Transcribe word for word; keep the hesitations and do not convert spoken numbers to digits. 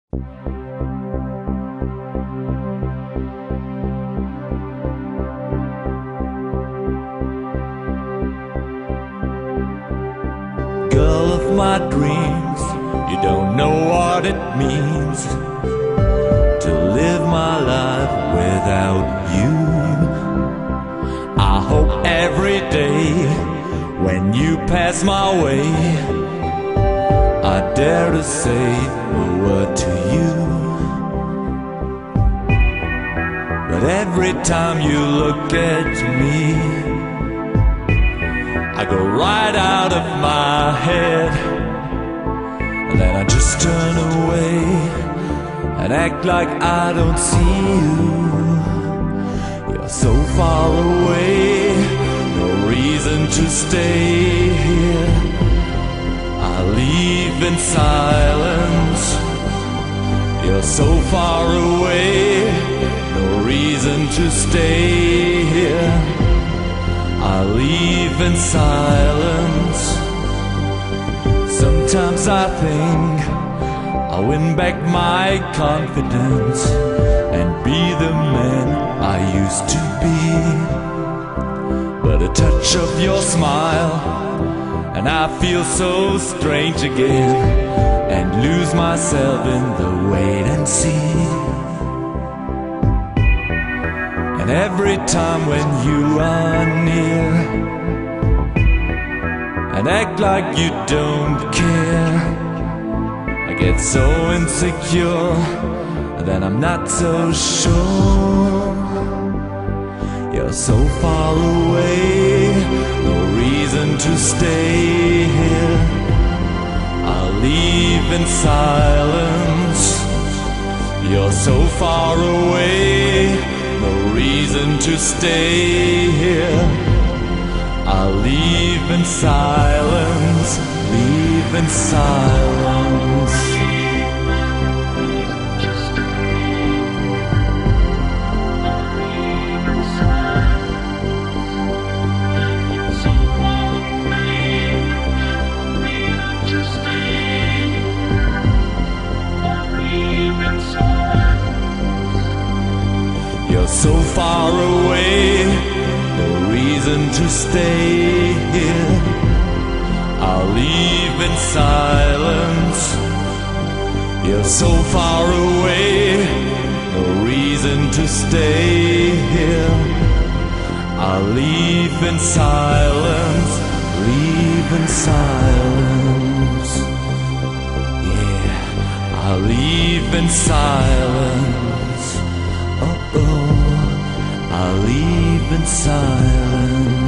Girl of my dreams, you don't know what it means to live my life without you. I hope every day when you pass my way, I dare to say a word to you. But every time you look at me, I go right out of my head, and then I just turn away and act like I don't see you. You're so far away, no reason to stay here. I leave in silence. You're so far away, no reason to stay here. I leave in silence. Sometimes I think I'll win back my confidence and be the man I used to be. But a touch of your smile and I feel so strange again, and lose myself in the wait and see. And every time when you are near and act like you don't care, I get so insecure that I'm not so sure. You're so far away, no reason to stay here. I'll leave in silence. You're so far away, no reason to stay here. I'll leave in silence, leave in silence. You're so far away, no reason to stay here. I'll leave in silence. You're so far away, no reason to stay here. I'll leave in silence, leave in silence. Yeah, I'll leave in silence. Oh, oh, I'll leave in silence.